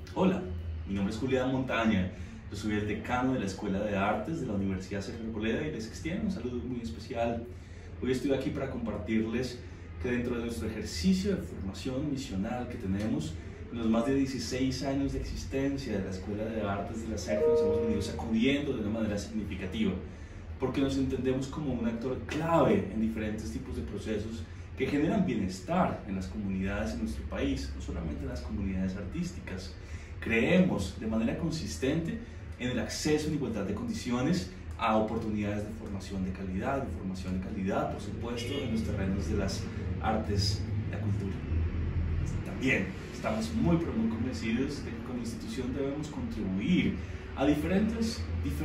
Hola, mi nombre es Julián Montaña, yo soy el decano de la Escuela de Artes de la Universidad Sergio Arboleda y les extiendo un saludo muy especial. Hoy estoy aquí para compartirles que dentro de nuestro ejercicio de formación misional que tenemos, en los más de 16 años de existencia de la Escuela de Artes de la Sergio, nos hemos venido sacudiendo de una manera significativa, porque nos entendemos como un actor clave en diferentes tipos de procesos que generan bienestar en las comunidades en nuestro país, no solamente en las comunidades artísticas. Creemos de manera consistente en el acceso en igualdad de condiciones a oportunidades de formación de calidad, por supuesto, en los terrenos de las artes y la cultura. También estamos muy convencidos de que como institución debemos contribuir a diferentes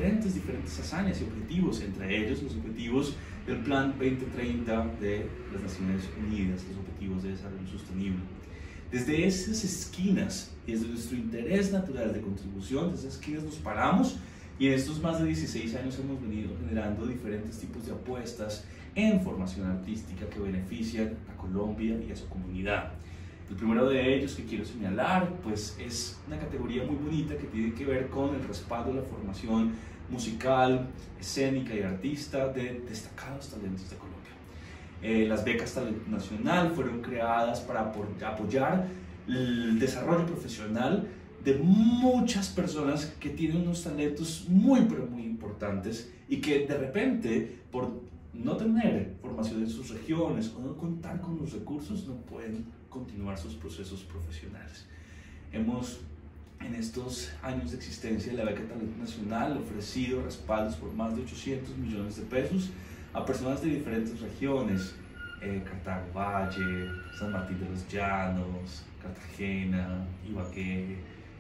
hazañas y objetivos, entre ellos los objetivos del Plan 2030 de las Naciones Unidas, los Objetivos de Desarrollo Sostenible. Desde esas esquinas y desde nuestro interés natural de contribución, desde esas esquinas nos paramos y en estos más de 16 años hemos venido generando diferentes tipos de apuestas en formación artística que benefician a Colombia y a su comunidad. El primero de ellos que quiero señalar pues, es una categoría muy bonita que tiene que ver con el respaldo de la formación musical, escénica y artista de destacados talentos de Colombia. Las becas Talento Nacional fueron creadas para apoyar el desarrollo profesional de muchas personas que tienen unos talentos muy importantes y que de repente, por no tener formación en sus regiones o no contar con los recursos, no pueden continuar sus procesos profesionales. Hemos, en estos años de existencia de la beca Talento Nacional, ofrecido respaldos por más de 800 millones de pesos a personas de diferentes regiones, Cartago Valle, San Martín de los Llanos, Cartagena, Ibagué,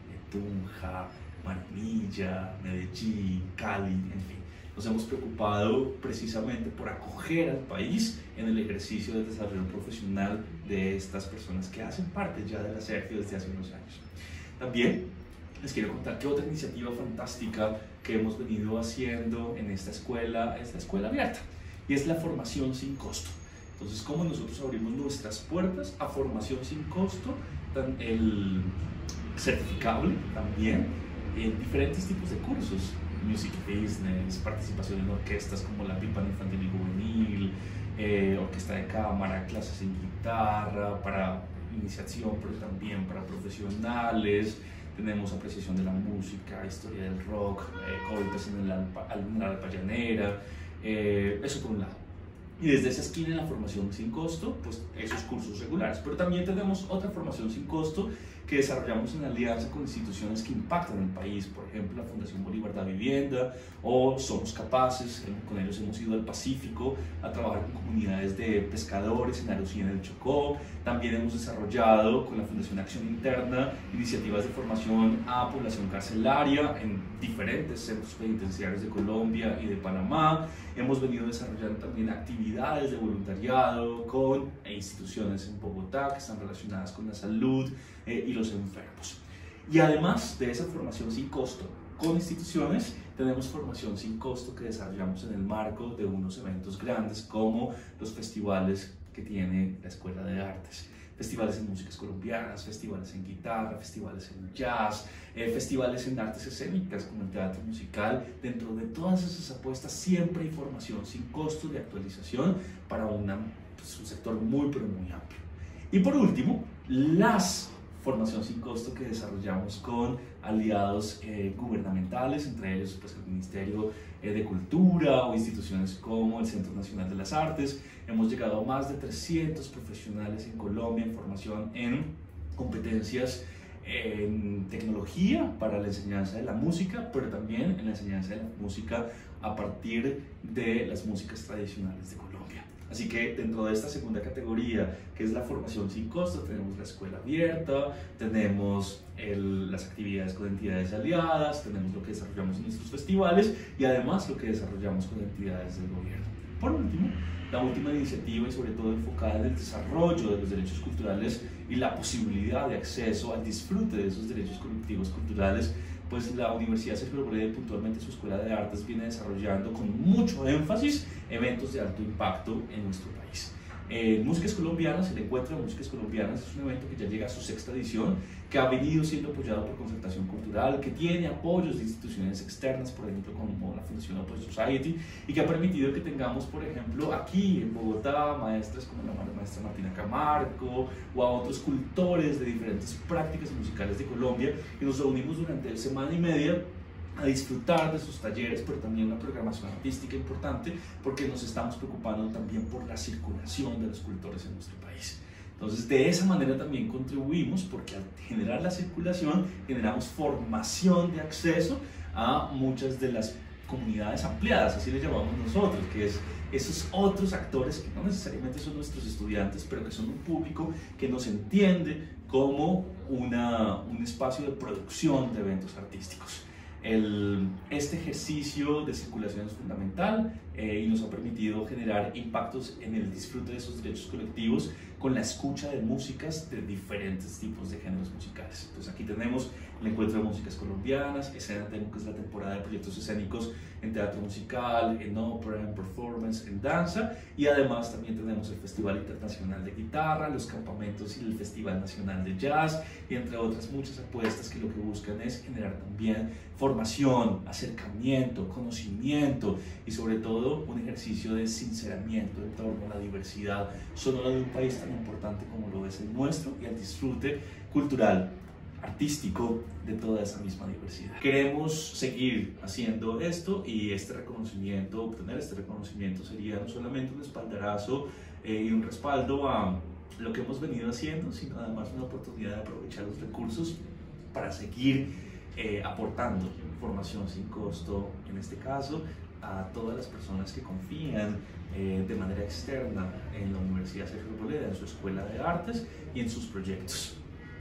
Tunja, Barranquilla, Medellín, Cali, en fin. Nos hemos preocupado precisamente por acoger al país en el ejercicio del desarrollo profesional de estas personas que hacen parte ya de la Sergio desde hace unos años. También les quiero contar que otra iniciativa fantástica que hemos venido haciendo en esta escuela es la escuela abierta y es la formación sin costo. Entonces, ¿cómo nosotros abrimos nuestras puertas a formación sin costo? El certificable también en diferentes tipos de cursos, music business, participación en orquestas como la Pipa Infantil y Juvenil, orquesta de cámara, clases en guitarra para iniciación, pero también para profesionales. Tenemos apreciación de la música, historia del rock, cortes en la alpa llanera, eso por un lado. Y desde esa esquina en la formación sin costo, pues esos cursos regulares. Pero también tenemos otra formación sin costo que desarrollamos en alianza con instituciones que impactan el país, por ejemplo la Fundación Bolívar da Vivienda o Somos Capaces. Con ellos hemos ido al Pacífico a trabajar con comunidades de pescadores en Arusí, en el Chocó. También hemos desarrollado con la Fundación Acción Interna iniciativas de formación a población carcelaria en diferentes centros penitenciarios de Colombia y de Panamá. Hemos venido desarrollando también actividades de voluntariado con instituciones en Bogotá que están relacionadas con la salud y los enfermos. Y además de esa formación sin costo con instituciones, tenemos formación sin costo que desarrollamos en el marco de unos eventos grandes como los festivales que tiene la Escuela de Artes. Festivales en músicas colombianas, festivales en guitarra, festivales en jazz, festivales en artes escénicas como el teatro musical. Dentro de todas esas apuestas siempre hay formación sin costo de actualización para un sector muy amplio. Y por último, las formación sin costo que desarrollamos con aliados gubernamentales, entre ellos pues, el Ministerio de Cultura o instituciones como el Centro Nacional de las Artes. Hemos llegado a más de 300 profesionales en Colombia en formación en competencias en tecnología para la enseñanza de la música, pero también en la enseñanza de la música a partir de las músicas tradicionales de Colombia. Así que dentro de esta segunda categoría, que es la formación sin costo, tenemos la escuela abierta, tenemos las actividades con entidades aliadas, tenemos lo que desarrollamos en nuestros festivales y además lo que desarrollamos con entidades del gobierno. Por último, la última iniciativa y sobre todo enfocada en el desarrollo de los derechos culturales y la posibilidad de acceso al disfrute de esos derechos colectivos culturales, pues la Universidad Sergio Arboleda y puntualmente su Escuela de Artes viene desarrollando con mucho énfasis eventos de alto impacto en nuestro país. Músicas Colombianas, el encuentro de Músicas Colombianas es un evento que ya llega a su 6ª edición, que ha venido siendo apoyado por Concertación Cultural, que tiene apoyos de instituciones externas, por ejemplo como la Fundación Open Society, y que ha permitido que tengamos, por ejemplo, aquí en Bogotá, maestras como la maestra Martina Camargo o a otros cultores de diferentes prácticas musicales de Colombia, que nos reunimos durante semana y media a disfrutar de sus talleres, pero también una programación artística importante, porque nos estamos preocupando también por la circulación de los cultores en nuestro país. Entonces, de esa manera también contribuimos, porque al generar la circulación generamos formación de acceso a muchas de las comunidades ampliadas, así le llamamos nosotros, que es esos otros actores que no necesariamente son nuestros estudiantes, pero que son un público que nos entiende como un espacio de producción de eventos artísticos. Este ejercicio de circulación es fundamental y nos ha permitido generar impactos en el disfrute de esos derechos colectivos con la escucha de músicas de diferentes tipos de géneros musicales. Entonces aquí tenemos el encuentro de músicas colombianas, Escena Tengo, que es la temporada de proyectos escénicos en teatro musical, en ópera, en performance, en danza, y además también tenemos el Festival Internacional de Guitarra, los campamentos y el Festival Nacional de Jazz, y entre otras muchas apuestas que lo que buscan es generar también formación, acercamiento, conocimiento y sobre todo un ejercicio de sinceramiento en torno a la diversidad sonora de un país tan importante como lo es el nuestro y al disfrute cultural, artístico de toda esa misma diversidad. Queremos seguir haciendo esto y obtener este reconocimiento sería no solamente un espaldarazo y un respaldo a lo que hemos venido haciendo, sino además una oportunidad de aprovechar los recursos para seguir aportando formación sin costo, en este caso, a todas las personas que confían de manera externa en la Universidad Sergio Arboleda, en su Escuela de Artes y en sus proyectos.